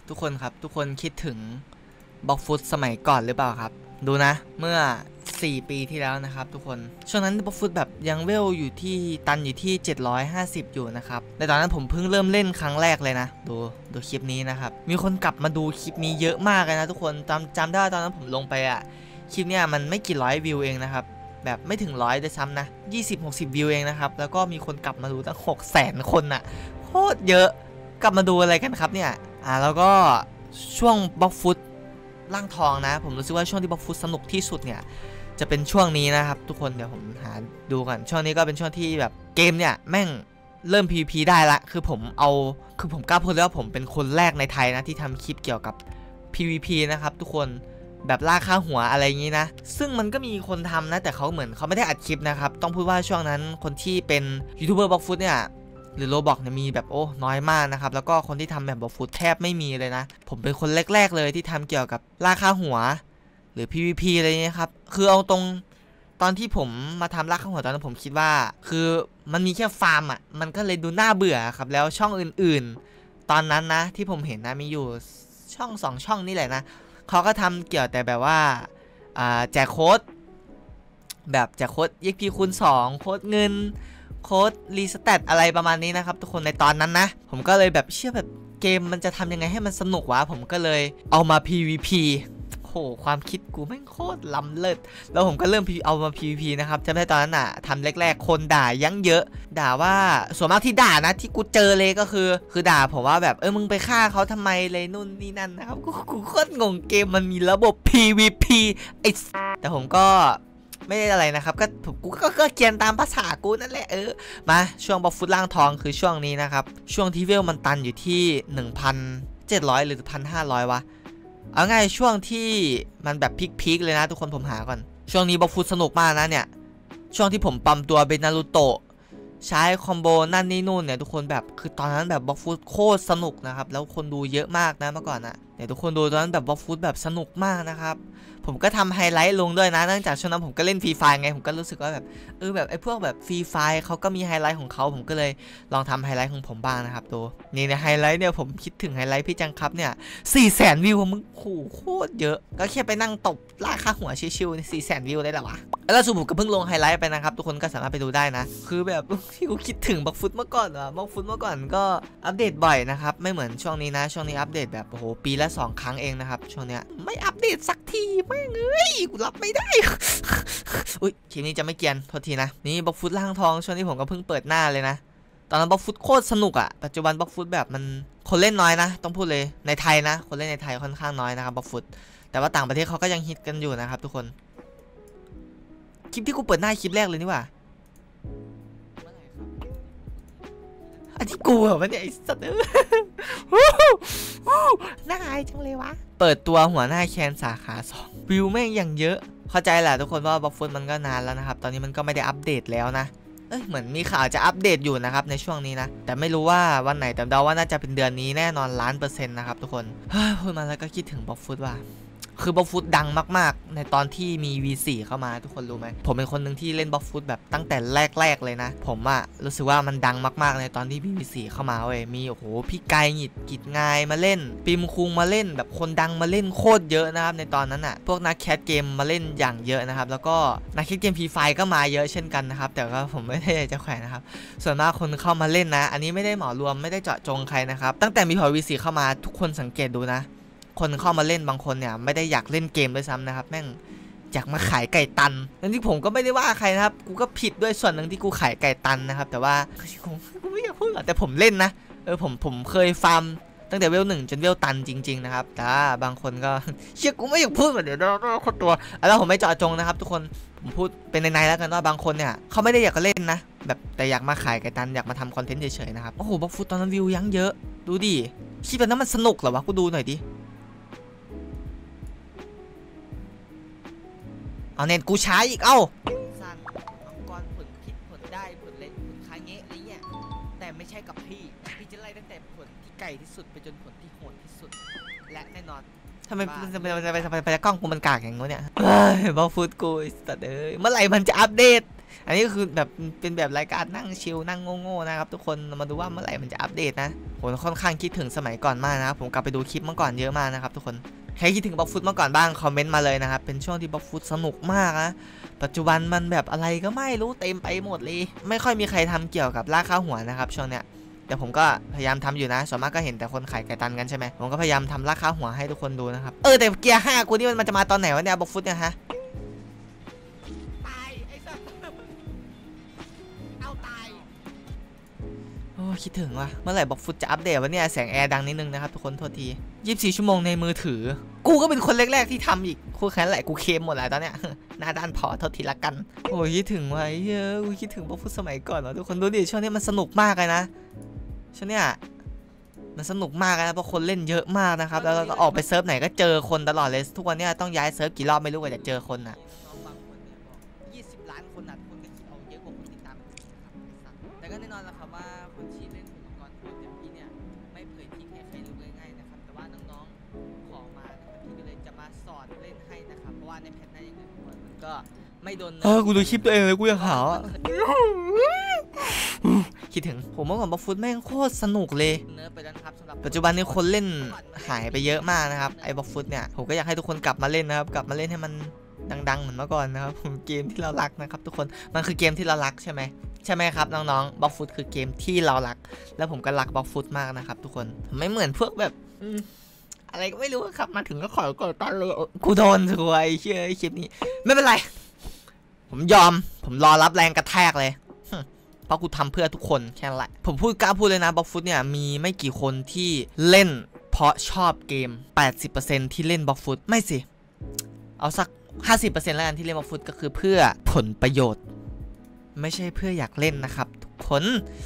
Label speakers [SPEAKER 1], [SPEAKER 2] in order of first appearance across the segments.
[SPEAKER 1] ทุกคนครับทุกคนคิดถึงบล็อกฟุตสมัยก่อนหรือเปล่าครับดูนะเมื่อ4 ปีที่แล้วนะครับทุกคนช่วงนั้นบล็อกฟุตแบบยังเวลอยู่ที่ตันอยู่ที่750อยู่นะครับในตอนนั้นผมเพิ่งเริ่มเล่นครั้งแรกเลยนะดูคลิปนี้นะครับมีคนกลับมาดูคลิปนี้เยอะมากเลยนะทุกคนจำได้ตอนนั้นผมลงไปคลิปเนี้ยมันไม่กี่ร้อยวิวเองนะครับแบบไม่ถึง100ด้วยซ้ำนะ20-60วิวเองนะครับแล้วก็มีคนกลับมาดูตั้ง600,000 คนอะโคตรเยอะกลับมาดูอะไรกันครับเนี่ยแล้วก็ช่วงบล็อกฟุตร่างทองนะผมรู้สึกว่าช่วงที่บล็อกฟุตสนุกที่สุดเนี่ยจะเป็นช่วงนี้นะครับทุกคนเดี๋ยวผมหาดูก่อนช่วงนี้ก็เป็นช่วงที่แบบเกมเนี่ยแม่งเริ่ม PVP ได้ละคือผมกล้าพูดเลยว่าผมเป็นคนแรกในไทยนะที่ทำคลิปเกี่ยวกับ PVP นะครับทุกคนแบบล่าค่าหัวอะไรอย่างนี้นะซึ่งมันก็มีคนทำนะแต่เขาเหมือนเขาไม่ได้อัดคลิปนะครับต้องพูดว่าช่วงนั้นคนที่เป็นยูทูบเบอร์บล็อกฟุตเนี่ยหรือโรบอกเนี่ยมีแบบน้อยมากนะครับแล้วก็คนที่ทำแบบบล็อกฟุตแทบไม่มีเลยนะผมเป็นคนแรกๆเลยที่ทำเกี่ยวกับล่าค่าหัวหรือ PVP อะไรเงี้ยครับคือเอาตรงตอนที่ผมมาทำล่าค่าหัวตอนนั้นผมคิดว่าคือมันมีแค่ฟาร์มมันก็เลยดูน่าเบื่อครับแล้วช่องอื่นๆตอนนั้นนะที่ผมเห็นนะมีอยู่ช่อง2 ช่องนี่แหละนะเขาก็ทำเกี่ยวแต่แบบว่าแจกโค้ดแบบแจกโค้ด EXP คูณ 2โค้ดเงินโค้ดรีสแตทอะไรประมาณนี้นะครับทุกคนในตอนนั้นนะผมก็เลยแบบเชื่อแบบเกมมันจะทำยังไงให้มันสนุกวะผมก็เลยเอามา PVP โหความคิดกูแม่งโคตรล้ำเลิศแล้วผมก็เริ่มเอามา PVP นะครับจำได้ตอนนั้นทำแรกๆคนด่ายั้งเยอะด่าว่าส่วนมากที่ด่านะที่กูเจอเลยก็คือด่าผมว่าแบบมึงไปฆ่าเขาทำไมเลยนู่นนี่นั่นนะครับกูโคตรงงเกมมันมีระบบ PVP แต่ผมก็ไม่ได้อะไรนะครับกูก็เขียนตามภาษากูนั่นแหละมาช่วงบล็อกฟุตล่างทองคือช่วงนี้นะครับช่วงที่เวลมันตันอยู่ที่ 1,700 หรือ 1,500 วะเอาง่ายช่วงที่มันแบบพีคเลยนะทุกคนผมหาก่อนช่วงนี้บล็อกฟุตสนุกมากนะเนี่ยช่วงที่ผมปั๊มตัวเป็นนารูโตะใช้คอมโบนั่นนี่นู่นเนี่ยทุกคนแบบคือตอนนั้นแบบบล็อกฟุตโคตรสนุกนะครับแล้วคนดูเยอะมากนะเมื่อก่อนเนี่ยทุกคนดูตอนนั้นแบบบล็อกฟุตแบบสนุกมากนะครับผมก็ทำไฮไลท์ลงด้วยนะเนื่องจากช่วงนั้นผมก็เล่นฟรีไฟไงผมก็รู้สึกว่าแบบแบบไอ้พวกแบบฟรีไฟเขาก็มีไฮไลท์ของเขาผมก็เลยลองทำไฮไลท์ของผมบ้างนะครับดูนี่ในไฮไลท์เนี่ยผมคิดถึงไฮไลท์พี่จังครับเนี่ย400,000 วิวมึงโคตรเยอะก็แค่ไปนั่งตบล่าค่าหัวชิวๆ400,000 วิวได้หรอวะแล้วสุดผมก็เพิ่งลงไฮไลท์ไปนะครับทุกคนก็สามารถไปดูได้นะคือแบบที่กูคิดถึงบล็อกฟุตเมื่อก่อนบล็อกฟุตเมื่อก่อนก็อัปเดตบ่อยนะครับไม่เหมือนช่วงนี้นะช่วงนี้อัปเดตแบบปีละ2 ครั้งเองนะครับช่วงเนี้ยไม่อัปเดตสักทีแม่งกูรับไม่ได้อุ้ยคลิปนี้จะไม่เกียนโทษทีนะนี่บล็อกฟุตล่างทองช่วงนี้ผมก็เพิ่งเปิดหน้าเลยนะตอนนั้นบล็อกฟุตโคตรสนุกปัจจุบันบล็อกฟุตแบบมันคนเล่นน้อยนะต้องพูดเลยในไทยนะคนเล่นในไทยค่อนข้างน้อยนะครับบล็อกฟุตแต่ว่าต่างประเทศเขาก็ยังฮิตกันอยู่นะครับทุกคนคลิปที่กูเปิดหน้าคลิปแรกเลยนี่ว่าอันที่กูเหรอวะเนี่ยไอ้สัตว์น่าอายจังเลยวะเปิดตัวหัวหน้าแคนสาขา2วิวแม่งอย่างเยอะเข้าใจแหละทุกคนว่าบล็อกฟุตมันก็นานแล้วนะครับตอนนี้มันก็ไม่ได้อัปเดตแล้วนะเหมือนมีข่าวจะอัปเดตอยู่นะครับในช่วงนี้นะแต่ไม่รู้ว่าวันไหนแต่เดาว่าน่าจะเป็นเดือนนี้แน่นอน1,000,000%นะครับทุกคนพูดมาแล้วก็คิดถึงบล็อกฟุตว่าคือบล็อกฟุตดังมากๆในตอนที่มี V4 เข้ามาทุกคนรู้ไหมผมเป็นคนหนึ่งที่เล่นบล็อกฟุตแบบตั้งแต่แรกเลยนะผมรู้สึกว่ามันดังมากๆในตอนที่ V4 เข้ามาเว้ยมีพี่ไกหงิดกิจงายมาเล่นปิมคุงมาเล่นแบบคนดังมาเล่นโคตรเยอะนะครับในตอนนั้นพวกนักแคสเกมมาเล่นอย่างเยอะนะครับแล้วก็นักแคสเกมฟรีไฟก็มาเยอะเช่นกันนะครับแต่ก็ผมไม่ได้จะแขวนนะครับส่วนมากคนเข้ามาเล่นนะอันนี้ไม่ได้เหมารวมไม่ได้เจาะจงใครนะครับตั้งแต่มีพอ V4 เข้ามาทุกคนสังเกตดูนะคนเข้ามาเล่นบางคนเนี่ยไม่ได้อยากเล่นเกมด้วยซ้ำนะครับแม่งอยากมาขายไก่ตันนั่นที่ผมก็ไม่ได้ว่าใครนะครับกูก็ผิดด้วยส่วนหนึ่งที่กูขายไก่ตันนะครับแต่ว่ากูไม่อยากพูดหรอกแต่ผมเล่นนะผมเคยฟาร์มตั้งแต่เวล 1จนเวลตันจริงๆนะครับแต่บางคนก็เชื่อกูไม่อยากพูดเดี๋ยวโคตรตัวแล้วผมไม่เจาะจงนะครับทุกคนผมพูดเป็นในแล้วกันว่าบางคนเนี่ยเขาไม่ได้อยากเล่นนะแบบแต่อยากมาขายไก่ตันอยากมาทำคอนเทนต์เฉยๆนะครับบล็อกฟุตตอนนั้นวิวยังเยอะดูดิคิดว่านั้นมันสนุกเหรอวะกูดูหน่อยดิเอาเน็ตกูใช้อีกสั่นมังกรผลคิดผลได้ผลเล่นผลค้าเงี้ยอะไรเงี้ยแต่ไม่ใช่กับพี่จะไล่ตั้งแต่ผลที่ไกลที่สุดไปจนผลที่โหดที่สุดและแน่นอนทำไมไปกล้องกูมันกากอย่างงี้เนี่ยบล็อกฟุตกูสัตว์เมื่อไหร่มันจะอัปเดตอันนี้ก็คือแบบเป็นแบบรายการนั่งชิลนั่งโง่ๆนะครับทุกคนมาดูว่าเมื่อไหร่มันจะอัปเดตนะผมค่อนข้างคิดถึงสมัยก่อนมากนะครับผมกลับไปดูคลิปเมื่อก่อนเยอะมากนะครับทุกคนใครคิดถึงบล็อกฟุตเมื่อก่อนบ้างคอมเมนต์มาเลยนะครับเป็นช่วงที่บล็อกฟุตสนุกมากนะปัจจุบันมันแบบอะไรก็ไม่รู้เต็มไปหมดเลยไม่ค่อยมีใครทำเกี่ยวกับล่าค่าหัวนะครับช่วงเนี้ยแต่ผมก็พยายามทำอยู่นะส่วนมากก็เห็นแต่คนขายไก่ตันกันใช่ไหมผมก็พยายามทำราคาหัวให้ทุกคนดูนะครับแต่เกียร์5กูนี่มันจะมาตอนไหนวะเนี่ยบล็อกฟุตเนี่ยฮะตายไอ้สัสเอาตายโอ้คิดถึงว่ะเมื่อไหร่บล็อกฟุตจะอัปเดตวะเนี่ยแสงแอร์ดังนิดนึงนะครับทุกคนโทษที24 ชั่วโมงในมือถือกูก็เป็นคนแรกๆที่ทำอีกคู่แข่งแหละกูเคมหมดแล้วตอนเนี้ยหน้าด้านพอโทษทีละกันโอ้ยคิดถึงว่ะเยอะกูคิดถึงบล็อกฟุตสมัยก่อนเนาะทุกคนดูดิช่วงนี้มันสนุกมากเลยนะช่วงเนี้ยมันสนุกมากนะเพราะคนเล่นเยอะมากนะครับแล้วก็ออกไปเซิร์ฟไหนก็เจอคนตลอดเลยทุกวันนี้ต้องย้ายเซิร์ฟกี่รอบไม่รู้กว่าจะเจอคนน่ะ20 ล้านคนน่ะคนก็คิดเอาเยอะกว่าคนติดตามนะครับแต่ก็แน่นอนแล้วครับว่าคนที่เล่นอุปกรณ์โหดอย่างพี่เนี่ยไม่เผยที่ให้ใครรู้ง่ายๆนะครับแต่ว่าน้องๆขอมานะครับพี่ก็เลยจะมาสอนเล่นให้นะครับเพราะว่าในแพทหน้าอย่างเงี้ยมันก็ไม่โดนกูดูคลิปตัวเองเลยกูอยากหาคิดถึงผมเมื่อก่อนบล็อกฟุตแม่งโคตรสนุกเลยเนิร์ฟไปแล้วนะครับสำหรับปัจจุบันนี้คนเล่นหายไปเยอะมากนะครับไอ้บล็อกฟุตเนี่ยผมก็อยากให้ทุกคนกลับมาเล่นนะครับกลับมาเล่นให้มันดังๆเหมือนเมื่อก่อนนะครับเกมที่เรารักนะครับทุกคนมันคือเกมที่เรารักใช่ไหมครับน้องๆบล็อกฟุตคือเกมที่เรารักแล้วผมก็รักบล็อกฟุตมากนะครับทุกคนไม่เหมือนพวกแบบอะไรก็ไม่รู้ครับมาถึงก็ขอกดตันเลยกูโดนถวยเชื่อคลิปนี้ไม่เป็นไรผมยอมผมรอรับแรงกระแทกเลยเพราะกูทำเพื่อทุกคนแค่นั้นแหละผมกล้าพูดเลยนะบล็อกฟุตเนี่ยมีไม่กี่คนที่เล่นเพราะชอบเกม 80% ที่เล่นบล็อกฟุตไม่สิเอาสัก 50% แล้วกันที่เล่นบล็อกฟุตก็คือเพื่อผลประโยชน์ไม่ใช่เพื่ออยากเล่นนะครับทุกคน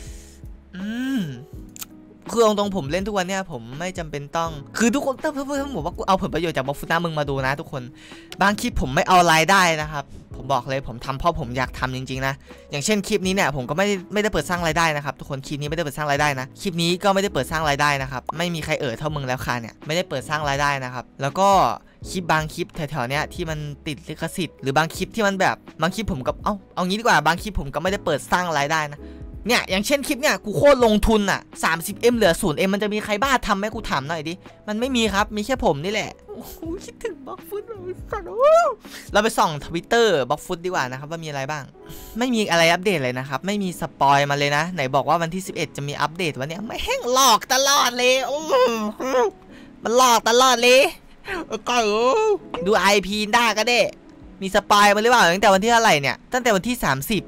[SPEAKER 1] คือตรงผมเล่นทุกวันเนี่ยผมไม่จำเป็นต้องคือทุกคนเพื่อนผมว่ากูเอาผลประโยชน์จากบล็อกฟุตนะมึงมาดูนะทุกคนบางคลิปผมไม่เอารายได้นะครับผมบอกเลยผมทำเพราะผมอยากทำจริงๆนะอย่างเช่นคลิปนี้เนี่ยผมก็ไม่ได้เปิดสร้างรายได้นะครับทุกคนคลิปนี้ไม่ได้เปิดสร้างรายได้นะคลิปนี้ก็ไม่ได้เปิดสร้างรายได้นะครับไม่มีใครเท่ามึงแล้วค่ะเนี่ยไม่ได้เปิดสร้างรายได้นะครับแล้วก็คลิปบางคลิปแถวๆเนี้ยที่มันติดลิขสิทธิ์หรือบางคลิปที่มันแบบบางคลิปผมกับเอางี้ดีกว่าบางคลิปผมก็ไม่ได้เปิดสร้างรายได้นะเนี่ยอย่างเช่นคลิปเนี่ยกูโคตรลงทุนอ่ะ 30M เหลือ 0M มันจะมีใครบ้าทำไหมกูถามหน่อยดิมันไม่มีครับมีแค่ผมนี่แหละโอ้โหคิดถึงบล็อกฟุตเราไปส่อง Twitter บล็อกฟุตดีกว่านะครับว่ามีอะไรบ้างไม่มีอะไรอัปเดตเลยนะครับไม่มีสปอยมาเลยนะไหนบอกว่าวันที่11จะมีอัปเดตวันนี้ไม่แห้งหลอกตลอดเลยมันหลอกตลอดเลยก็ดู IP ได้ก็ได้มีสปอยมาหรือเปล่าตั้งแต่วันที่เท่าไหร่เนี่ยตั้งแต่วันที่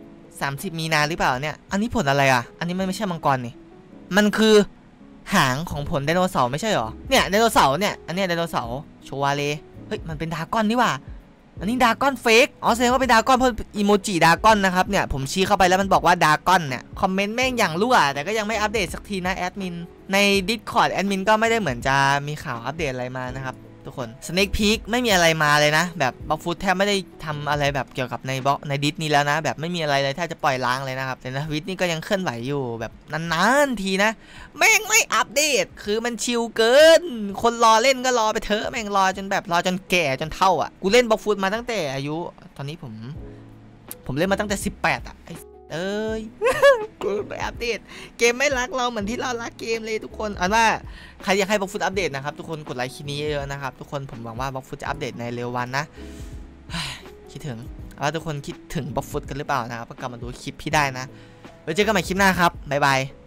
[SPEAKER 1] 30 มีนาหรือเปล่าเนี่ยอันนี้ผลอะไรอ่ะอันนี้ไม่ใช่มังกรนี่มันคือหางของผลไดโนเสาร์ไม่ใช่หรอเนี่ยไดโนเสาร์เนี่ยอันนี้ไดโนเสาร์โชวาเลเฮ้ยมันเป็นดราก้อนนี่ว่าอันนี้ดราก้อนเฟกแสดงว่าเป็นดราก้อนเพราะอีโมจิดราก้อนนะครับเนี่ยผมชี้เข้าไปแล้วมันบอกว่าดราก้อนเนี่ยคอมเมนต์แม่งอย่างรั่วแต่ก็ยังไม่อัปเดตสักทีนะแอดมินใน Discord แอดมินก็ไม่ได้เหมือนจะมีข่าวอัปเดตอะไรมานะครับทุกคน Snake Peak ไม่มีอะไรมาเลยนะแบบบล็อกฟุตแทบไม่ได้ทำอะไรแบบเกี่ยวกับในดิสนี้แล้วนะแบบไม่มีอะไรเลยแทบจะปล่อยล้างเลยนะครับแต่ในทวิตนี่ก็ยังเคลื่อนไหวอยู่แบบนานๆทีนะแม่งไม่อัปเดตคือมันชิลเกินคนรอเล่นก็รอไปเถอะแม่งรอจนแบบรอจนแก่จนเฒ่าอ่ะกูเล่นบล็อกฟุตมาตั้งแต่อายุตอนนี้ผมเล่นมาตั้งแต่18อ่ะกูไปอัปเดตเกมไม่รักเราเหมือนที่เรารักเกมเลยทุกคนอันว่าใครอยากให้บล็อกฟุตอัปเดตนะครับทุกคนกดไลค์คลิปนี้เยอะๆนะครับทุกคนผมหวังว่าบล็อกฟุตจะอัปเดตในเร็ววันนะคิดถึงว่าทุกคนคิดถึงบล็อกฟุตกันหรือเปล่านะครับก็กลับมาดูคลิปพี่ได้นะไว้เจอกันใหม่คลิปหน้าครับบ๊ายบาย